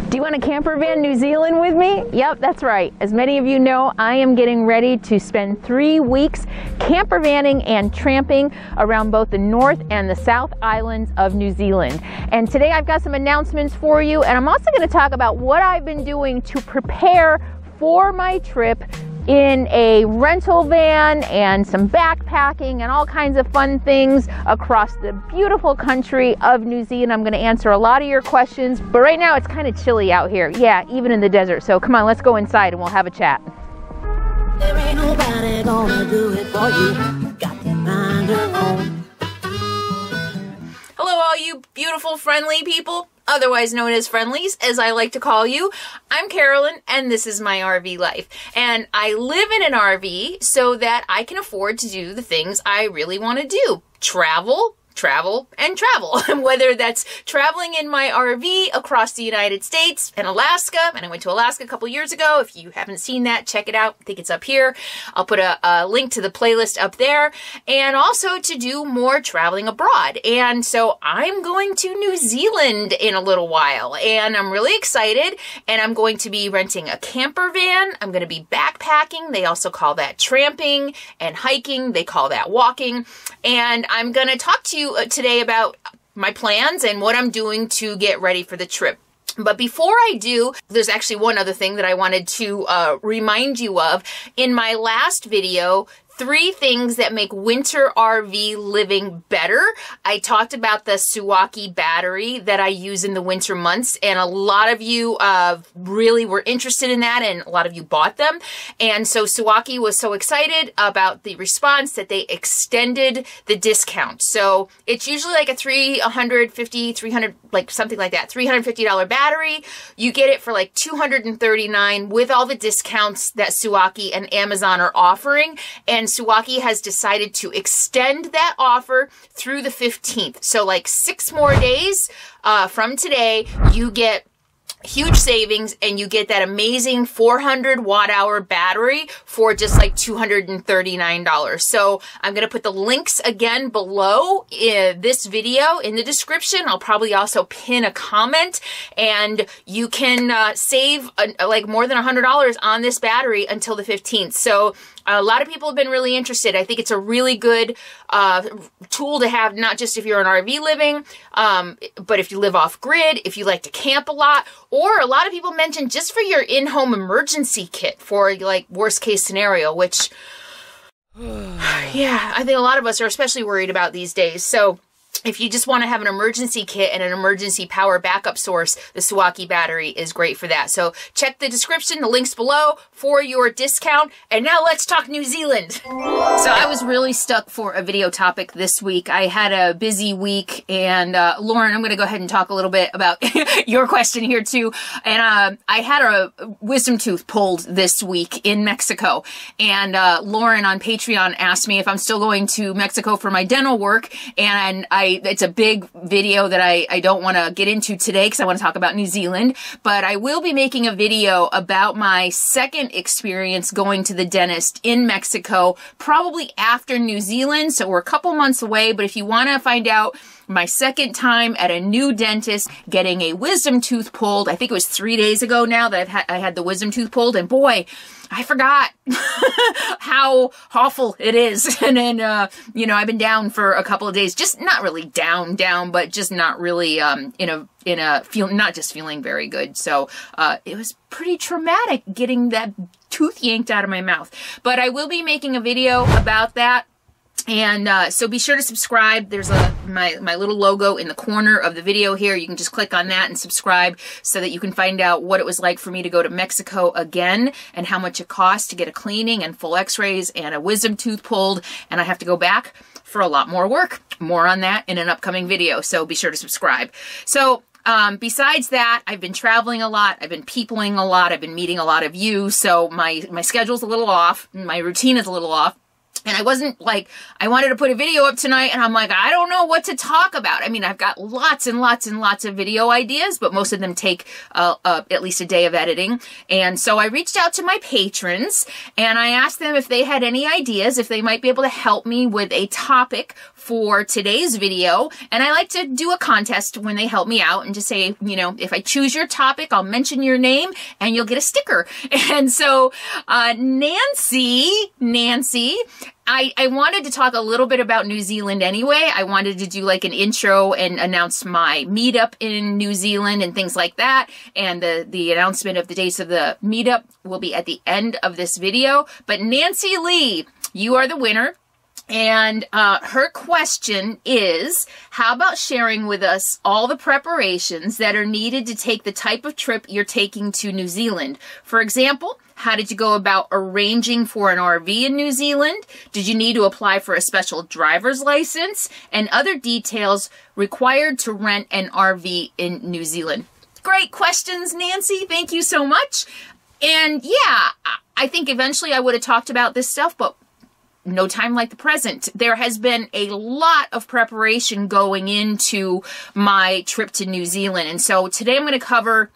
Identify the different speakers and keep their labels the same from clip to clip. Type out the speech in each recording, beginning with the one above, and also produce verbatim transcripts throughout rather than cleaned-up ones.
Speaker 1: Do you want a camper van New Zealand with me? Yep, that's right. As many of you know, I am getting ready to spend three weeks camper vanning and tramping around both the North and the South Islands of New Zealand. And today I've got some announcements for you, and I'm also going to talk about what I've been doing to prepare for my trip in a rental van and some backpacking and all kinds of fun things across the beautiful country of New Zealand. I'm going to answer a lot of your questions, but right now it's kind of chilly out here. Yeah, even in the desert. So come on, let's go inside and we'll have a chat.
Speaker 2: There ain't nobody gonna do it for you. You got to mind your own.
Speaker 3: Hello, all you beautiful, friendly people, otherwise known as friendlies, as I like to call you. I'm Carolyn, and this is my R V life. And I live in an R V so that I can afford to do the things I really want to do. Travel, travel, and travel. Whether that's traveling in my R V across the United States and Alaska, and I went to Alaska a couple years ago. If you haven't seen that, check it out. I think it's up here. I'll put a, a link to the playlist up there. And also to do more traveling abroad. And so I'm going to New Zealand in a little while, and I'm really excited. And I'm going to be renting a camper van. I'm going to be backpacking. They also call that tramping, and hiking. They call that walking. And I'm going to talk to you today about my plans and what I'm doing to get ready for the trip. But before I do, there's actually one other thing that I wanted to uh, remind you of. In my last video, three things that make winter R V living better. I talked about the Suwaki battery that I use in the winter months, and a lot of you uh, really were interested in that, and a lot of you bought them. And so Suwaki was so excited about the response that they extended the discount. So it's usually like a three hundred fifty, three hundred, like something like that, three hundred fifty dollar battery. You get it for like two hundred thirty-nine with all the discounts that Suwaki and Amazon are offering. And Suwaki has decided to extend that offer through the fifteenth. So like six more days uh, from today, you get huge savings, and you get that amazing four hundred watt hour battery for just like two hundred thirty-nine dollars. So I'm going to put the links again below in this video in the description. I'll probably also pin a comment, and you can uh, save uh, like more than one hundred dollars on this battery until the fifteenth. So a lot of people have been really interested. I think it's a really good uh, tool to have, not just if you're an R V living, um, but if you live off grid, if you like to camp a lot, or a lot of people mentioned just for your in-home emergency kit for like worst case scenario, which, yeah, I think a lot of us are especially worried about these days. So if you just want to have an emergency kit and an emergency power backup source, the Suwaki battery is great for that. So check the description, the links below for your discount. And now let's talk New Zealand. So I was really stuck for a video topic this week. I had a busy week, and uh, Lauren, I'm going to go ahead and talk a little bit about your question here too. And uh, I had a wisdom tooth pulled this week in Mexico. And uh, Lauren on Patreon asked me if I'm still going to Mexico for my dental work. And I It's a big video that I, I don't want to get into today because I want to talk about New Zealand, but I will be making a video about my second experience going to the dentist in Mexico, probably after New Zealand. So we're a couple months away, but if you want to find out my second time at a new dentist getting a wisdom tooth pulled, I think it was three days ago now that I've had, I had the wisdom tooth pulled, and boy, I forgot how awful it is. And then, uh, you know, I've been down for a couple of days, just not really down, down, but just not really, um, in a, in a feel, not just feeling very good. So, uh, it was pretty traumatic getting that tooth yanked out of my mouth, but I will be making a video about that. And uh, so be sure to subscribe. There's a my, my little logo in the corner of the video here. You can just click on that and subscribe so that you can find out what it was like for me to go to Mexico again and how much it costs to get a cleaning and full x-rays and a wisdom tooth pulled. And I have to go back for a lot more work. More on that in an upcoming video. So be sure to subscribe. So Um, besides that, I've been traveling a lot. I've been peopling a lot. I've been meeting a lot of you. So my, my schedule's a little off. My routine is a little off. And I wasn't like, I wanted to put a video up tonight and I'm like, I don't know what to talk about. I mean, I've got lots and lots and lots of video ideas, but most of them take uh, uh, at least a day of editing. And so I reached out to my patrons and I asked them if they had any ideas, if they might be able to help me with a topic for today's video. And I like to do a contest when they help me out and just say, you know, if I choose your topic, I'll mention your name and you'll get a sticker. And so uh, Nancy, Nancy, I, I wanted to talk a little bit about New Zealand anyway. I wanted to do like an intro and announce my meetup in New Zealand and things like that. And the, the announcement of the dates of the meetup will be at the end of this video. But Nancy Lee, you are the winner. And uh, her question is, how about sharing with us all the preparations that are needed to take the type of trip you're taking to New Zealand? For example, how did you go about arranging for an R V in New Zealand? Did you need to apply for a special driver's license? And other details required to rent an R V in New Zealand. Great questions, Nancy. Thank you so much. And yeah, I think eventually I would have talked about this stuff, but no time like the present. There has been a lot of preparation going into my trip to New Zealand. And so today I'm going to cover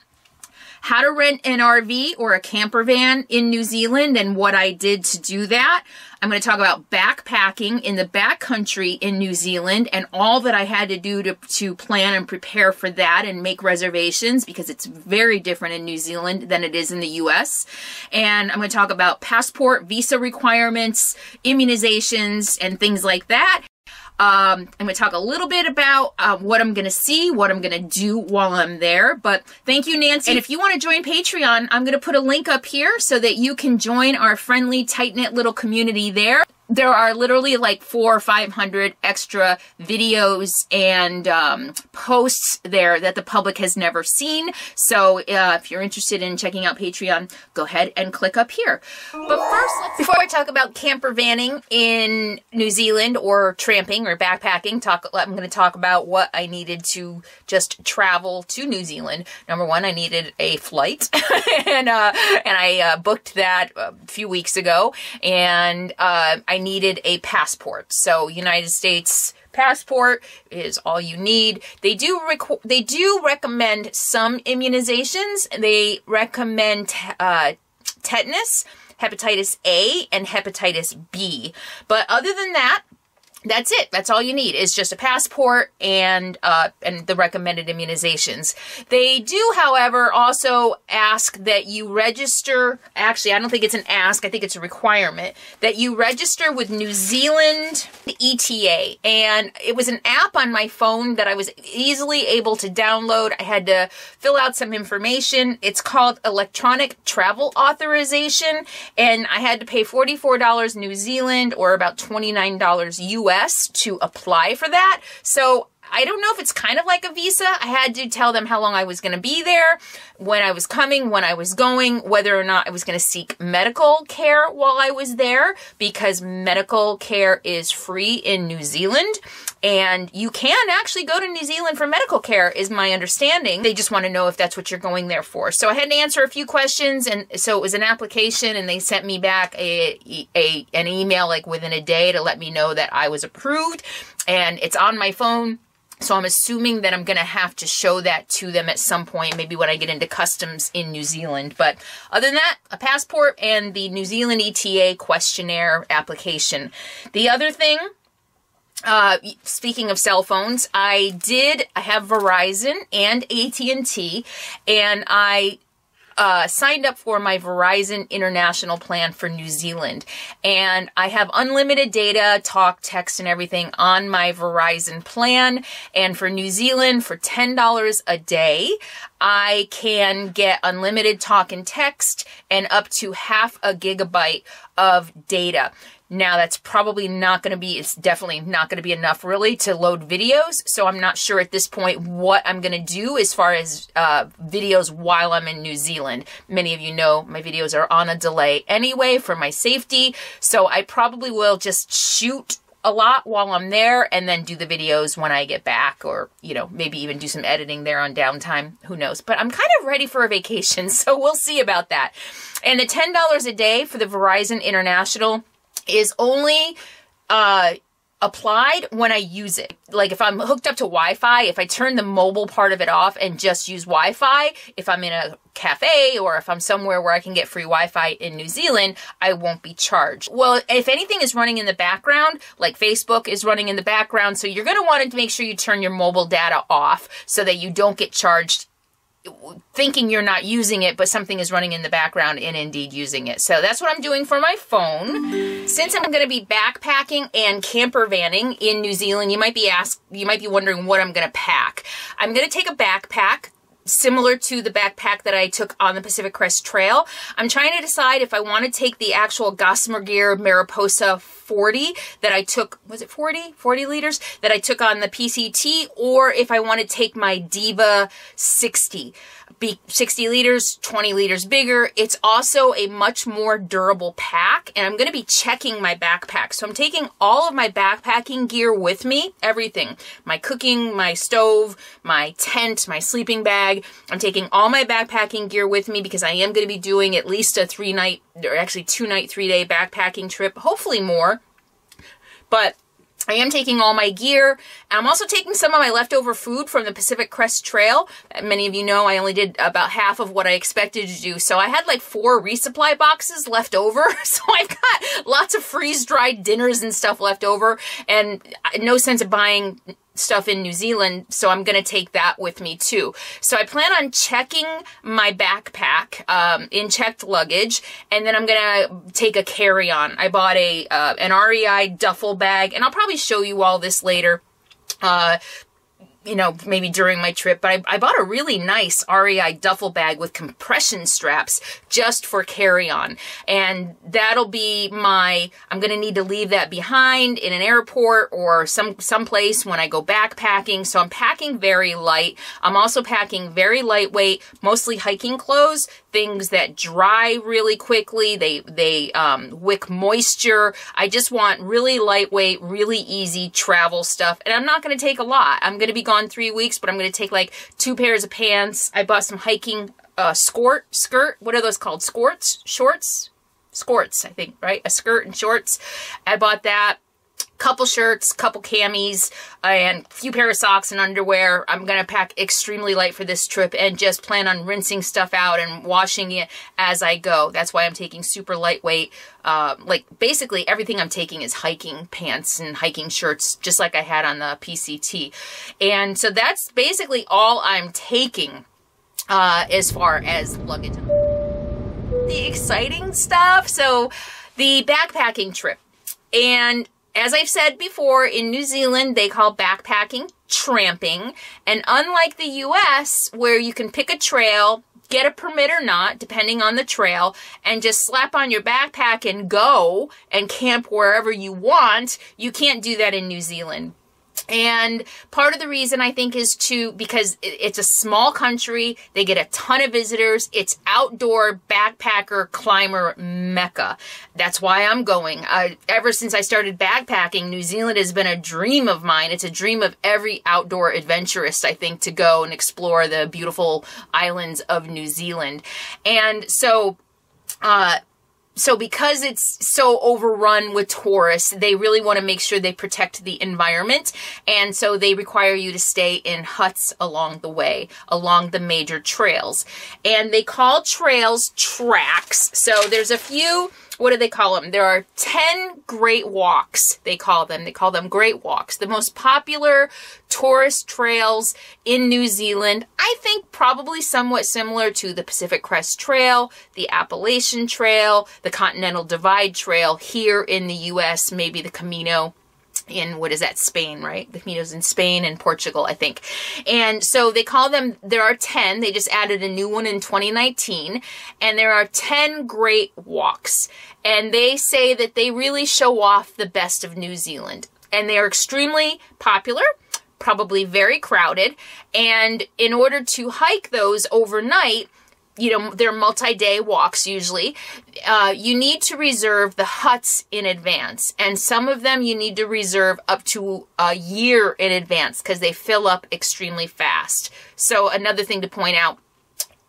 Speaker 3: how to rent an R V or a camper van in New Zealand and what I did to do that. I'm going to talk about backpacking in the backcountry in New Zealand and all that I had to do to, to plan and prepare for that and make reservations, because it's very different in New Zealand than it is in the U S. And I'm going to talk about passport, visa requirements, immunizations, and things like that. Um, I'm going to talk a little bit about uh, what I'm going to see, what I'm going to do while I'm there. But thank you, Nancy. And if you want to join Patreon, I'm going to put a link up here so that you can join our friendly, tight-knit little community there. There are literally like four or five hundred extra videos and um, posts there that the public has never seen. So uh, if you're interested in checking out Patreon, go ahead and click up here. But first, let's, before I talk about camper vanning in New Zealand or tramping or backpacking, talk, I'm going to talk about what I needed to just travel to New Zealand. Number one, I needed a flight, and uh, and I uh, booked that a few weeks ago, and uh, I needed a passport. So United States passport is all you need. They do requ they do recommend some immunizations. They recommend uh, tetanus, hepatitis A, and hepatitis B. But other than that, that's it. That's all you need is just a passport and uh, and the recommended immunizations. They do, however, also ask that you register. Actually, I don't think it's an ask. I think it's a requirement that you register with New Zealand E T A. And it was an app on my phone that I was easily able to download. I had to fill out some information. It's called Electronic Travel Authorization. And I had to pay forty-four dollars New Zealand or about twenty-nine dollars U S to apply for that. So I don't know if it's kind of like a visa. I had to tell them how long I was going to be there, when I was coming, when I was going, whether or not I was going to seek medical care while I was there, because medical care is free in New Zealand. And you can actually go to New Zealand for medical care, is my understanding. They just want to know if that's what you're going there for. So I had to answer a few questions, and so it was an application, and they sent me back a, a an email like within a day to let me know that I was approved, and it's on my phone. So I'm assuming that I'm going to have to show that to them at some point, maybe when I get into customs in New Zealand. But other than that, a passport and the New Zealand E T A questionnaire application. The other thing, uh, speaking of cell phones, I did, I have Verizon and A T and T, and I Uh, signed up for my Verizon International plan for New Zealand. And I have unlimited data, talk, text, and everything on my Verizon plan. And for New Zealand, for ten dollars a day, I can get unlimited talk and text and up to half a gigabyte of data. Now, that's probably not going to be, it's definitely not going to be enough really to load videos. So I'm not sure at this point what I'm going to do as far as uh, videos while I'm in New Zealand. Many of you know my videos are on a delay anyway for my safety. So I probably will just shoot a lot while I'm there and then do the videos when I get back, or, you know, maybe even do some editing there on downtime. Who knows? But I'm kind of ready for a vacation, so we'll see about that. And the ten dollars a day for the Verizon International is only uh, applied when I use it. Like if I'm hooked up to Wi-Fi, if I turn the mobile part of it off and just use Wi-Fi, if I'm in a cafe or if I'm somewhere where I can get free Wi-Fi in New Zealand, I won't be charged. Well, if anything is running in the background, like Facebook is running in the background, so you're going to want to make sure you turn your mobile data off so that you don't get charged thinking you're not using it, but something is running in the background and indeed using it. So that's what I'm doing for my phone. Since I'm going to be backpacking and camper vanning in New Zealand, you might be asked, you might be wondering what I'm going to pack. I'm going to take a backpack similar to the backpack that I took on the Pacific Crest Trail. I'm trying to decide if I want to take the actual Gossamer Gear Mariposa forty that I took, was it forty? forty liters that I took on the P C T, or if I want to take my Diva sixty. Be sixty liters, twenty liters bigger. It's also a much more durable pack, and I'm going to be checking my backpack. So I'm taking all of my backpacking gear with me, everything. My cooking, my stove, my tent, my sleeping bag. I'm taking all my backpacking gear with me because I am going to be doing at least a three night, or actually two night, three day backpacking trip, hopefully more. But I am taking all my gear. I'm also taking some of my leftover food from the Pacific Crest Trail. Many of you know I only did about half of what I expected to do. So I had like four resupply boxes left over. So I've got lots of freeze-dried dinners and stuff left over, and no sense of buying stuff in New Zealand, so I'm going to take that with me too. So I plan on checking my backpack um, in checked luggage, and then I'm going to take a carry-on. I bought a uh, an R E I duffel bag, and I'll probably show you all this later. Uh, you know, maybe during my trip, but I, I bought a really nice R E I duffel bag with compression straps just for carry-on. And that'll be my, I'm going to need to leave that behind in an airport or some someplace when I go backpacking. So I'm packing very light. I'm also packing very lightweight, mostly hiking clothes, things that dry really quickly. They, they um, wick moisture. I just want really lightweight, really easy travel stuff. And I'm not going to take a lot. I'm going to be gone three weeks, but I'm going to take like two pairs of pants. I bought some hiking uh, skirt, skirt. What are those called? Skirts? Shorts? Skirts, I think, right? A skirt and shorts. I bought that. Couple shirts, couple camis, and a few pair of socks and underwear. I'm going to pack extremely light for this trip and just plan on rinsing stuff out and washing it as I go. That's why I'm taking super lightweight. Uh, like basically everything I'm taking is hiking pants and hiking shirts, just like I had on the P C T. And so that's basically all I'm taking uh, as far as luggage. The exciting stuff. So the backpacking trip. And as I've said before, in New Zealand, they call backpacking tramping. And unlike the U S, where you can pick a trail, get a permit or not, depending on the trail, and just slap on your backpack and go and camp wherever you want, you can't do that in New Zealand. And part of the reason I think is to, because it's a small country, they get a ton of visitors, it's outdoor backpacker climber mecca. That's why I'm going. Uh, ever since I started backpacking, New Zealand has been a dream of mine. It's a dream of every outdoor adventurist, I think, to go and explore the beautiful islands of New Zealand. And so, uh, So because it's so overrun with tourists, they really want to make sure they protect the environment. And so they require you to stay in huts along the way, along the major trails. And they call trails tracks. So there's a few, what do they call them? There are ten great walks, they call them. They call them great walks. The most popular tourist trails in New Zealand, I think probably somewhat similar to the Pacific Crest Trail, the Appalachian Trail, the Continental Divide Trail here in the U S, maybe the Camino in, what is that, Spain, right? The Camino's in Spain and Portugal, I think. And so they call them, there are ten, they just added a new one in twenty nineteen, and there are ten great walks. And they say that they really show off the best of New Zealand. And they are extremely popular, probably very crowded. And in order to hike those overnight, you know, they're multi-day walks usually, uh, you need to reserve the huts in advance. And some of them you need to reserve up to a year in advance because they fill up extremely fast. So another thing to point out,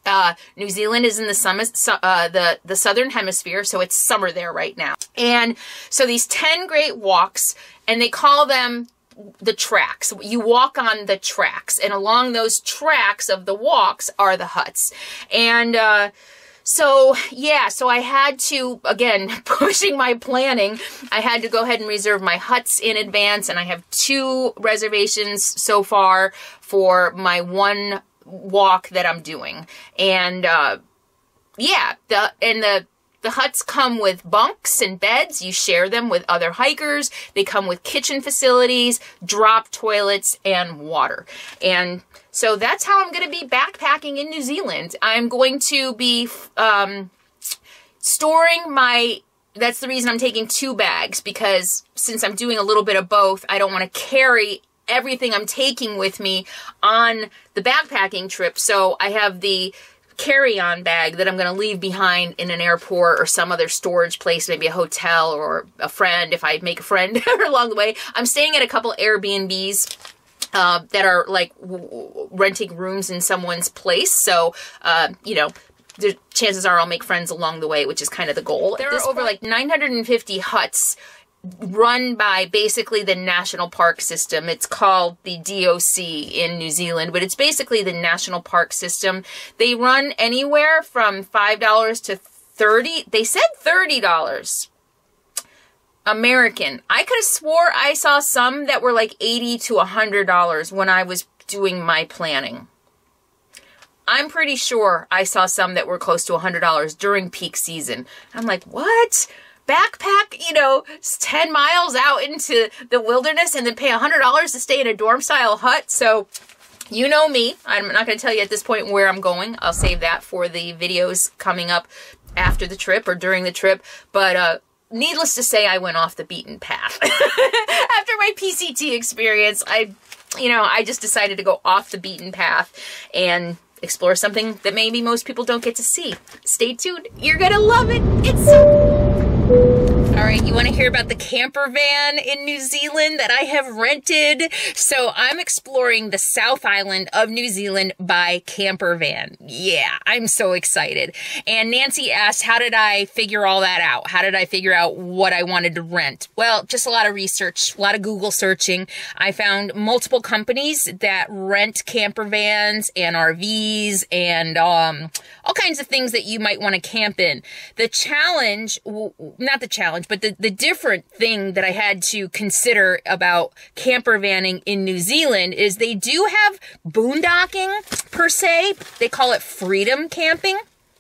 Speaker 3: Uh, New Zealand is in the summer, uh, the, the southern hemisphere, so it's summer there right now. And so these ten great walks, and they call them the tracks. You walk on the tracks, and along those tracks of the walks are the huts. And uh, so, yeah, so I had to, again, pushing my planning, I had to go ahead and reserve my huts in advance, and I have two reservations so far for my one walk that I'm doing. And uh yeah, the and the the huts come with bunks and beds. You share them with other hikers. They come with kitchen facilities, drop toilets, and water. And so that's how I'm going to be backpacking in New Zealand. I'm going to be um storing my that's the reason I'm taking two bags, because since I'm doing a little bit of both, I don't want to carry everything I'm taking with me on the backpacking trip. So I have the carry-on bag that I'm going to leave behind in an airport or some other storage place, maybe a hotel or a friend if I make a friend along the way. I'm staying at a couple Airbnbs uh, that are like w renting rooms in someone's place. So, uh, you know, the chances are I'll make friends along the way, which is kind of the goal. There are over like nine hundred fifty huts run by basically the National Park System. It's called the D O C in New Zealand, but it's basically the National Park System. They run anywhere from five dollars to thirty dollars. They said thirty dollars American. I could have swore I saw some that were like eighty to one hundred dollars when I was doing my planning. I'm pretty sure I saw some that were close to one hundred dollars during peak season. I'm like, what? Backpack, you know, ten miles out into the wilderness and then pay one hundred dollars to stay in a dorm-style hut? So, you know me. I'm not going to tell you at this point where I'm going. I'll save that for the videos coming up after the trip or during the trip. But, uh, needless to say, I went off the beaten path. After my P C T experience, I, you know, I just decided to go off the beaten path and explore something that maybe most people don't get to see. Stay tuned. You're going to love it. It's so... All right, you want to hear about the camper van in New Zealand that I have rented? So I'm exploring the South Island of New Zealand by camper van. Yeah, I'm so excited. And Nancy asked, how did I figure all that out? How did I figure out what I wanted to rent? Well, just a lot of research, a lot of Google searching. I found multiple companies that rent camper vans and R Vs and um, all kinds of things that you might want to camp in. The challenge, not the challenge, but the, the different thing that I had to consider about camper vanning in New Zealand is they do have boondocking per se. They call it freedom camping.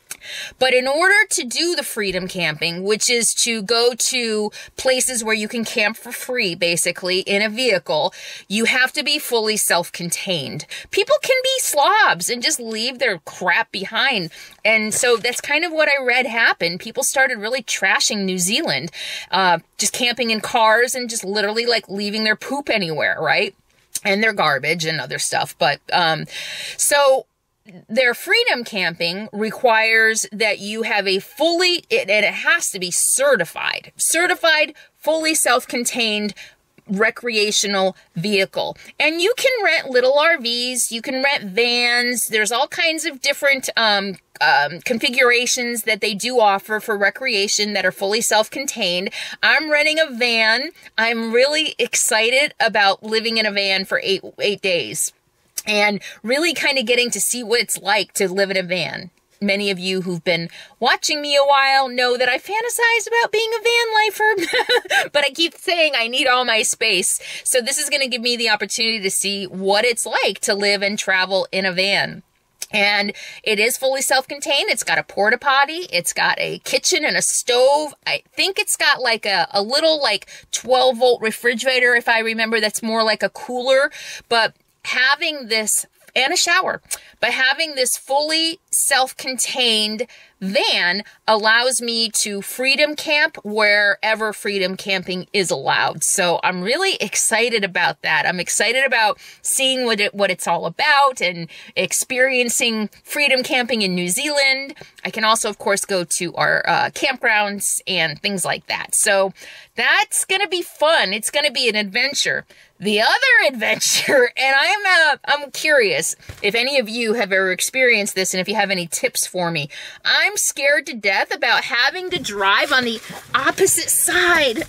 Speaker 3: But in order to do the freedom camping, which is to go to places where you can camp for free, basically, in a vehicle, you have to be fully self-contained. People can be slobs and just leave their crap behind. And so that's kind of what I read happened. People started really trashing New Zealand, uh, just camping in cars and just literally like leaving their poop anywhere, right? And their garbage and other stuff. But, um, so... their freedom camping requires that you have a fully, it, and it has to be certified, certified, fully self-contained recreational vehicle. And you can rent little R Vs, you can rent vans, there's all kinds of different um, um, configurations that they do offer for recreation that are fully self-contained. I'm renting a van. I'm really excited about living in a van for eight, eight days. And really kind of getting to see what it's like to live in a van. Many of you who've been watching me a while know that I fantasize about being a van lifer, but I keep saying I need all my space. So this is going to give me the opportunity to see what it's like to live and travel in a van. And it is fully self-contained. It's got a porta potty. It's got a kitchen and a stove. I think it's got like a, a little like twelve volt refrigerator, if I remember. That's more like a cooler. But having this, and a shower, but having this fully self-contained van allows me to freedom camp wherever freedom camping is allowed. So I'm really excited about that. I'm excited about seeing what it, what it's all about and experiencing freedom camping in New Zealand. I can also, of course, go to our uh, campgrounds and things like that. So that's going to be fun. It's going to be an adventure. The other adventure, and I'm uh, I'm curious if any of you have ever experienced this and if you have any tips for me. I'm scared to death about having to drive on the opposite side,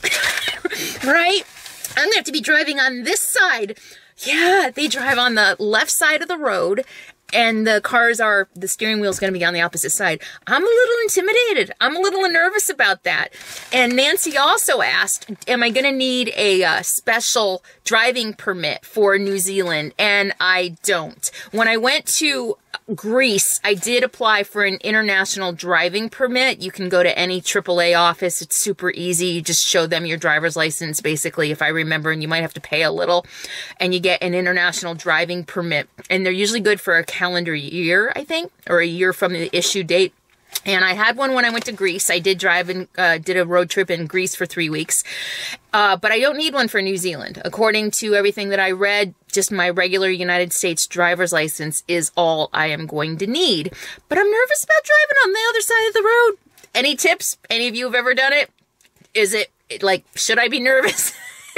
Speaker 3: right? I'm gonna have to be driving on this side. Yeah, they drive on the left side of the road, and the cars are, the steering wheel is going to be on the opposite side. I'm a little intimidated. I'm a little nervous about that. And Nancy also asked, am I going to need a uh, special driving permit for New Zealand? And I don't. When I went to Greece, I did apply for an international driving permit. You can go to any triple A office. It's super easy. You just show them your driver's license, basically, if I remember, and you might have to pay a little, and you get an international driving permit. And they're usually good for a calendar year, I think, or a year from the issue date. And I had one when I went to Greece. I did drive and uh, did a road trip in Greece for three weeks. Uh, but I don't need one for New Zealand. According to everything that I read, just my regular United States driver's license is all I am going to need. But I'm nervous about driving on the other side of the road. Any tips? Any of you have ever done it? Is it, like, should I be nervous?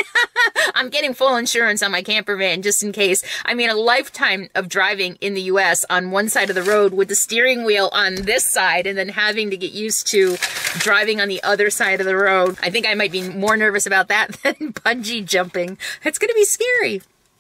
Speaker 3: I'm getting full insurance on my camper van just in case. I mean, a lifetime of driving in the U S on one side of the road with the steering wheel on this side and then having to get used to driving on the other side of the road. I think I might be more nervous about that than bungee jumping. It's going to be scary.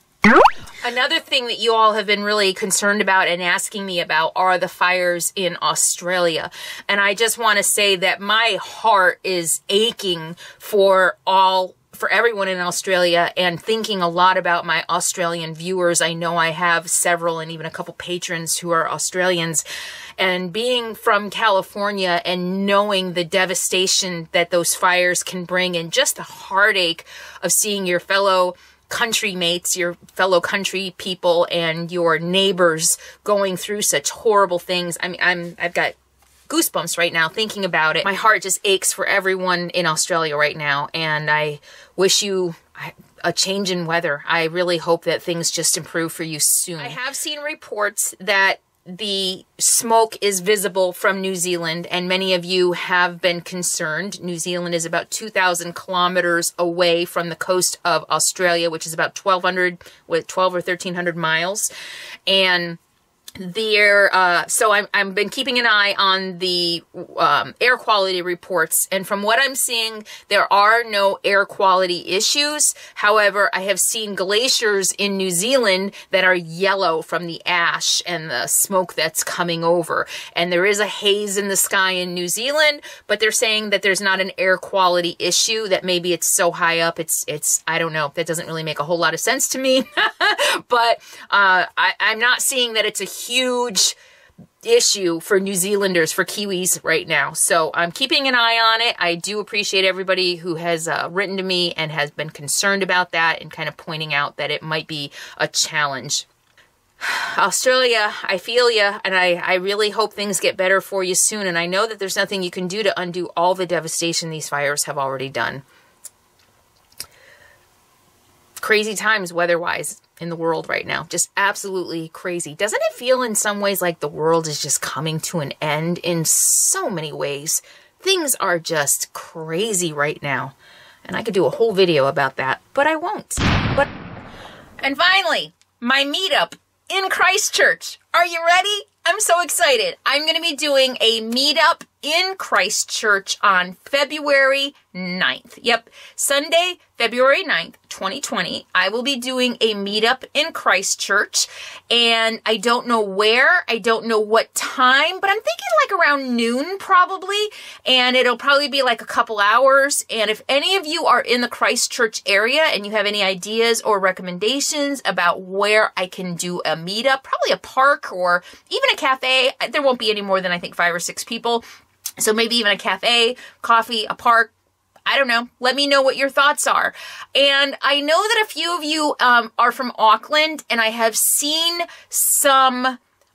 Speaker 3: Another thing that you all have been really concerned about and asking me about are the fires in Australia. And I just want to say that my heart is aching for all for everyone in Australia and thinking a lot about my Australian viewers. I know I have several and even a couple patrons who are Australians. And being from California and knowing the devastation that those fires can bring and just the heartache of seeing your fellow country mates, your fellow country people and your neighbors going through such horrible things. I mean, I'm, I've got goosebumps right now thinking about it. My heart just aches for everyone in Australia right now, and I wish you a change in weather. I really hope that things just improve for you soon. I have seen reports that the smoke is visible from New Zealand, and many of you have been concerned. New Zealand is about two thousand kilometers away from the coast of Australia, which is about twelve hundred, with twelve or thirteen hundred miles, and There, uh, so I'm, I've been keeping an eye on the um, air quality reports, and from what I'm seeing, there are no air quality issues. However, I have seen glaciers in New Zealand that are yellow from the ash and the smoke that's coming over. And there is a haze in the sky in New Zealand, but they're saying that there's not an air quality issue, that maybe it's so high up, it's, it's I don't know, that doesn't really make a whole lot of sense to me. But uh, I, I'm not seeing that it's a huge issue for New Zealanders, for Kiwis right now. So I'm keeping an eye on it. I do appreciate everybody who has uh, written to me and has been concerned about that and kind of pointing out that it might be a challenge. Australia, I feel ya, and I, I really hope things get better for you soon. And I know that there's nothing you can do to undo all the devastation these fires have already done. Crazy times weather-wise in the world right now. Just absolutely crazy. Doesn't it feel in some ways like the world is just coming to an end in so many ways? Things are just crazy right now. And I could do a whole video about that, but I won't. But And finally, my meetup in Christchurch. Are you ready? I'm so excited. I'm going to be doing a meetup in Christchurch on February ninth. Yep, Sunday, February ninth, twenty twenty. I will be doing a meetup in Christchurch, and I don't know where, I don't know what time, but I'm thinking like around noon probably, and it'll probably be like a couple hours. And if any of you are in the Christchurch area and you have any ideas or recommendations about where I can do a meetup, probably a park or even a cafe. There won't be any more than I think five or six people. So maybe even a cafe, coffee, a park. I don't know. Let me know what your thoughts are. And I know that a few of you um, are from Auckland, and I have seen some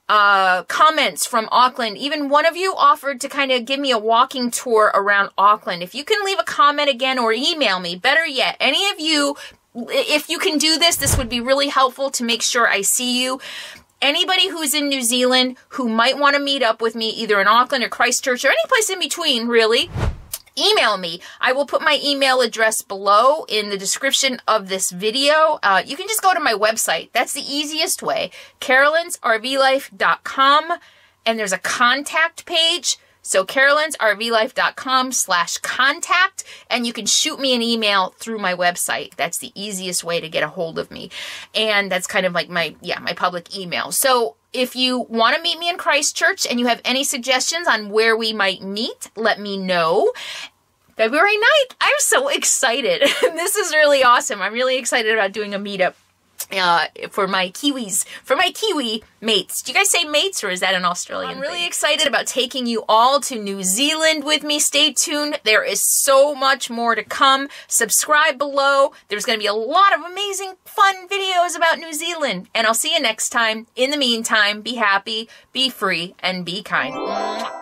Speaker 3: uh, comments from Auckland. Even one of you offered to kind of give me a walking tour around Auckland. If you can leave a comment again or email me, better yet, any of you, if you can do this, this would be really helpful to make sure I see you. Anybody who's in New Zealand who might want to meet up with me, either in Auckland or Christchurch or any place in between, really, email me. I will put my email address below in the description of this video. Uh, you can just go to my website. That's the easiest way, carolines r v life dot com, and there's a contact page. So carolines r v life dot com slash contact, and you can shoot me an email through my website. That's the easiest way to get a hold of me. And that's kind of like my, yeah, my public email. So if you want to meet me in Christchurch and you have any suggestions on where we might meet, let me know. February ninth, I'm so excited. This is really awesome. I'm really excited about doing a meetup uh, for my Kiwis, for my Kiwi mates. Do you guys say mates, or is that an Australian I'm really thing? Excited about taking you all to New Zealand with me. Stay tuned. There is so much more to come. Subscribe below. There's going to be a lot of amazing, fun videos about New Zealand. And I'll see you next time. In the meantime, be happy, be free, and be kind.